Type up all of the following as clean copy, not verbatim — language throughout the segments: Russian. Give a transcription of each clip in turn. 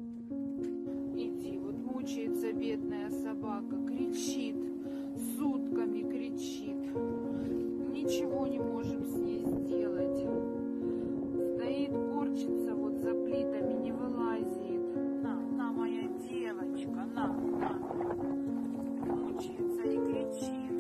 Иди, вот мучается бедная собака, кричит, сутками кричит. Ничего не можем с ней сделать. Стоит, корчится вот за плитами, не вылазит. На, моя девочка, на. Мучается и кричит.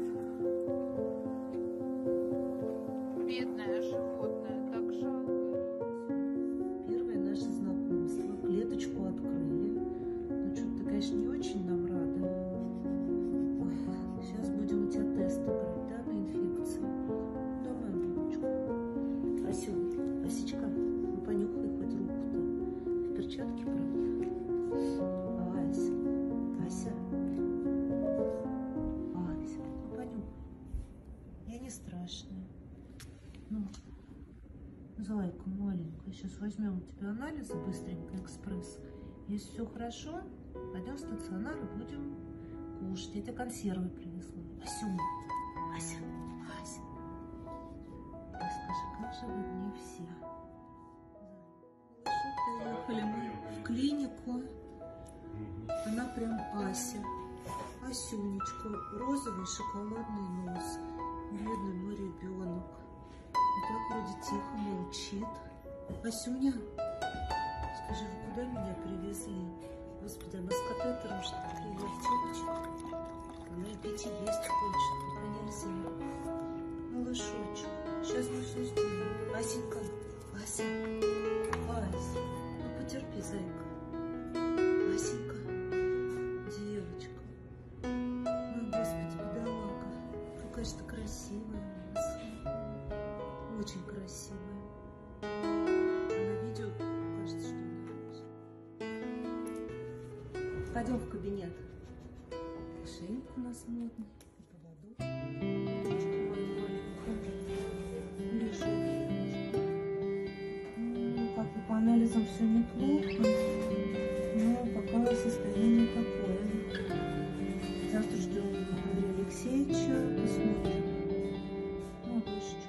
Бедное животное, так жалко. Первое наше знакомство. Клеточку открыли. Ну, что-то, конечно, не очень нам рада. Ой, сейчас будем у тебя тесты брать, да, на инфекции. Давай, мамочку. Асечка, ну понюхай хоть руку-то. В перчатке, правда? Ася, ну понюхай. Я не страшная. Ну, зайка маленькая. Сейчас возьмем у тебя анализы быстренько, экспресс. Если все хорошо, пойдем в стационар и будем кушать. Я тебе консервы привезла. Ася. Скажи, как же вы мне все? Поехали мы в клинику. Она прям Ася. Асюнечка. Розовый шоколадный нос. Бедный мой ребенок. Вот так вроде тихо молчит. Асюня, скажи, вы куда меня привезли? Господи, она с катетером, что ли, девочка? Она опять и есть хочет, только нельзя. Малышочек, сейчас мы все сделаем. Асенька, Ася, ну потерпи, зайка. Асенька, девочка. Ой, Господи, бедолага. Какая же ты красивая у нас. Очень красивая. А на видео кажется, что нравится. Пойдем в кабинет. Шейник у нас модный. Поводок. Ну, как бы по анализам все неплохо. Но пока состояние такое. Завтра ждем Андрея Алексеевича. Посмотрим. Малышечку.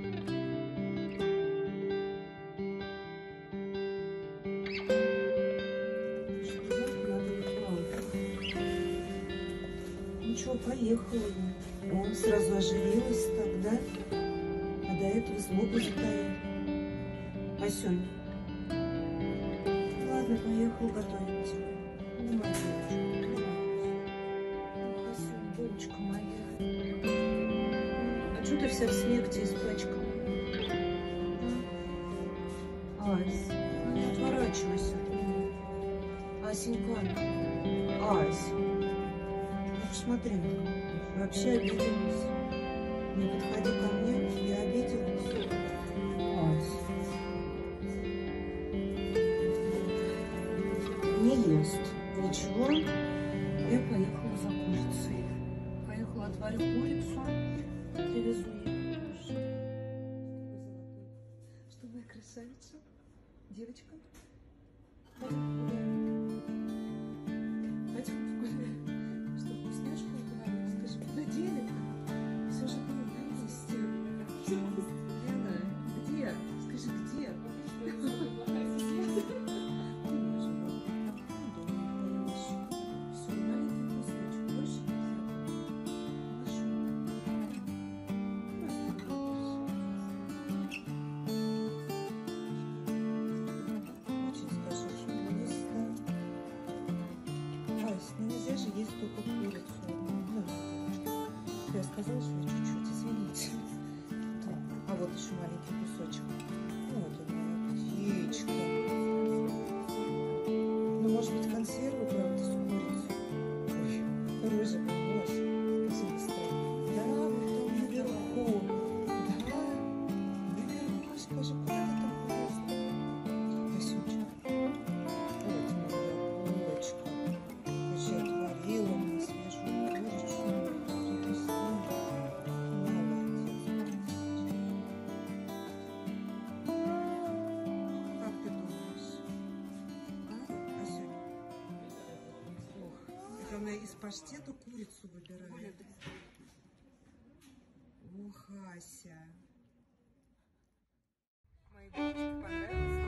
Ну что, поехала. Он сразу оживилась тогда, а до этого злобу затаил. Асюнь. Ладно, поехал готовить. Ну, моя девочка, Асюнь, девочка моя. А что ты вся в снег-то испачкала? Ась, не отворачивайся. Асенька. Ась. Смотри, вообще обиделась. Не подходи ко мне, я обиделась. Ась. Не ест. Ничего. Я поехала за курицей. Поехала, отварю курицу. Привезу ей. Что, моя красавица? Девочка? Пойдем погуляем. Пойдем погуляем. Вкусняшку украли, скажи, куда дели? Все же было на месте. Лена, где? Скажи, где? Все, маленький кусочек, больше очень скажу, что вкусно. Ась, ну нельзя же есть только курицу. Я сказала, что чуть-чуть, извините. Так, а вот еще маленький кусочек. Вот он, моя птичка. Ну, может быть, консервы, правда, с курицей. Ой, розовый нос. Быстро. Да, вот там наверху. Да, наверху, скажи, куда ты там полезла? Васючка. Вот моя булочка. Уже отварила мне свежую курицу. Она из паштета курицу выбирает. Ох, Ася. Моей девочке понравилось?